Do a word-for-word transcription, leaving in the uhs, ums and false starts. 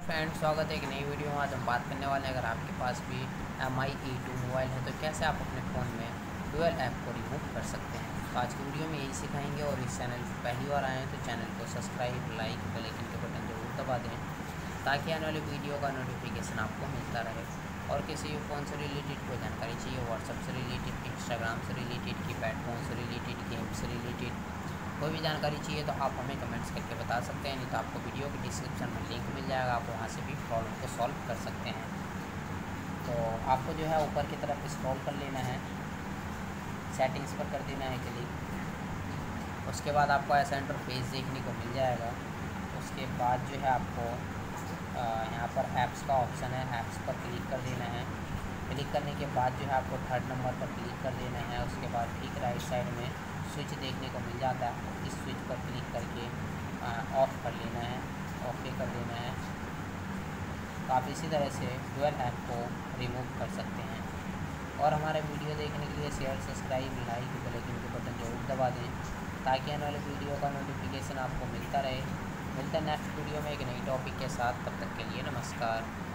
Friends, स्वागत है एक नई वीडियो में। आज हम बात करने वाले हैं, अगर आपके पास भी M I E two mobile है तो कैसे आप अपने फ़ोन में डुअल ऐप को रिमूव कर सकते हैं। तो आज की वीडियो में यही सिखाएंगे। और इस चैनल पर पहली बार आए हैं तो चैनल को सब्सक्राइब, लाइक, बेल आइकन के बटन जरूर दबा दें ताकि आने वाली वीडियो का नोटिफिकेशन आपको मिलता रहे। और किसी भी फ़ोन से रिलेटेड कोई जानकारी चाहिए, व्हाट्सएप से रिलेटेड, इंस्टाग्राम से रिलेटेड, कीपैड फ़ोन से रिलेटेड, गेम से रिलेटेड कोई भी जानकारी चाहिए तो आप हमें कमेंट्स करके बता सकते हैं। नहीं तो आपको वीडियो के डिस्क्रिप्शन में लिंक मिल जाएगा, आप वहां से भी प्रॉब्लम को सॉल्व कर सकते हैं। तो आपको जो है ऊपर की तरफ स्क्रॉल कर लेना है, सेटिंग्स पर कर देना है क्लिक। उसके बाद आपको ऐसा इंटरफेस देखने को मिल जाएगा। उसके बाद जो है आपको यहाँ पर ऐप्स का ऑप्शन है, ऐप्स पर क्लिक कर देना है। क्लिक करने के बाद जो है आपको थर्ड नंबर पर क्लिक कर देना है। उसके बाद ठीक राइट साइड में स्विच देखने को मिल जाता है, इस स्विच पर क्लिक करके ऑफ़ कर लेना है, ओके कर देना है। तो आप इसी तरह से डुअल ऐप को रिमूव कर सकते हैं। और हमारे वीडियो देखने के लिए share, subscribe, like, bell icon के बटन जरूर दबा दें ताकि आने वाले वीडियो का नोटिफिकेशन आपको मिलता रहे। मिलता है नेक्स्ट वीडियो में एक नई टॉपिक के साथ। तब तक के लिए नमस्कार।